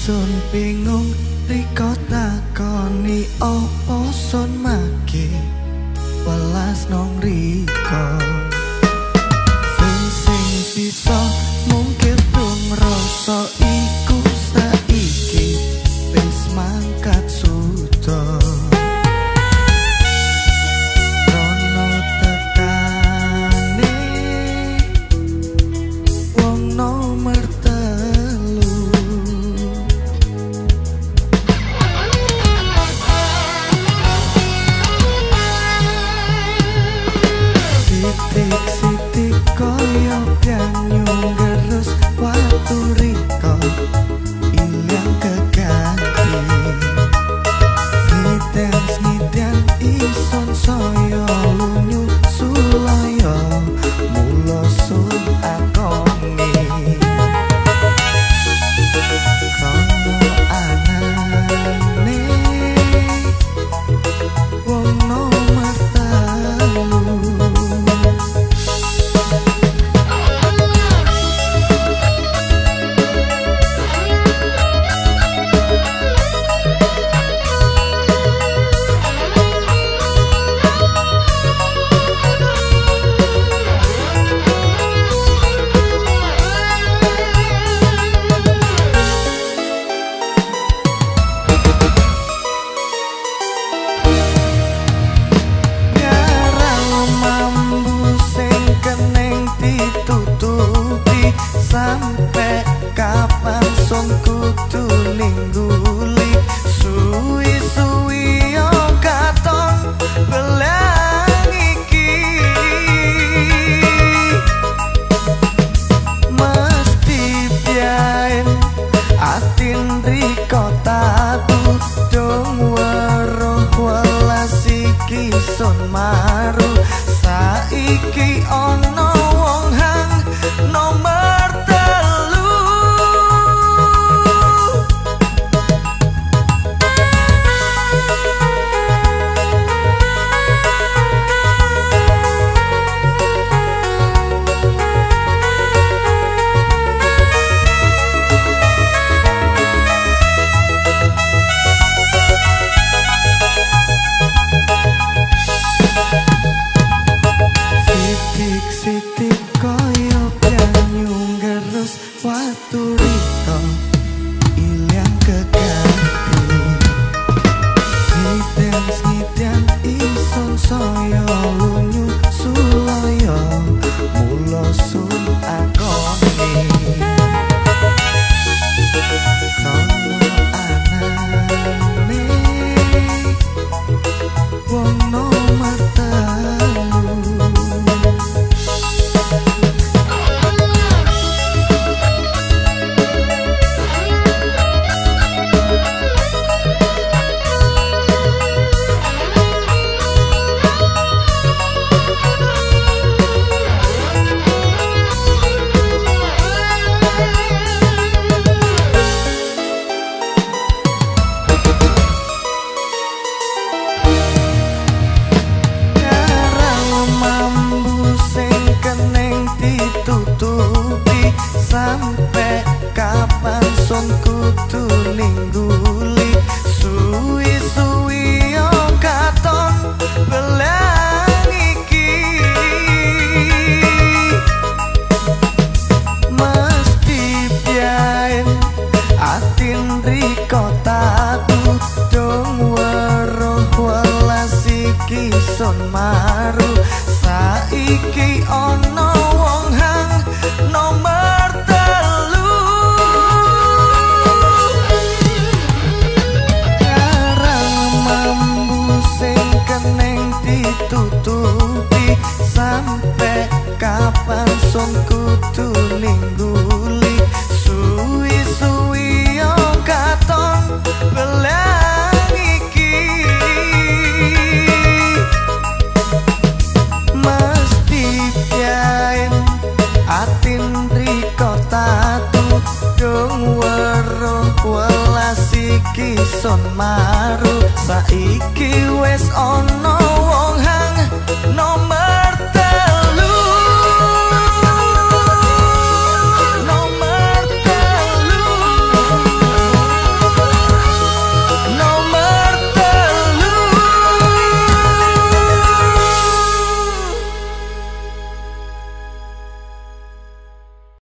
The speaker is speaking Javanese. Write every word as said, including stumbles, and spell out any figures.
sun bingung riko takoni opo sun maki welas nong riko sing sing bisa mungkin dong rasa iku saiki wis mangkat suda rono tekane wong nomor telu sitik-sitik koyo banyu gerus watu riko ilang keganti ngiden-ngiden ison soyo lunyu suloyo mulo sun akongi krono anane wong nomor telu sampai kapan sun kudu ningguli suwi-suwi yo katon belang iki mesti biain atin riko tabu dong weruh welas iki sun maru saiki ono wong hang nomor sitik koyo banyu gerus watu riko ilang keganti ngiden-ngiden ison soyo lunyu suloyo mulo sun akoni krono anane wong nomor telu sampai kapan sun kudu ningguli suwi-suwi yo katon belang iki mesti biain atin riko tabu dong weruh welas iki sun maru saiki ono wong hang nomor tutupi sampai kapan sun kudu ningguli suwi-suwi yo katon belang iki mesti biain atin riko tatu dong weruh welas iki sun maru saiki wes on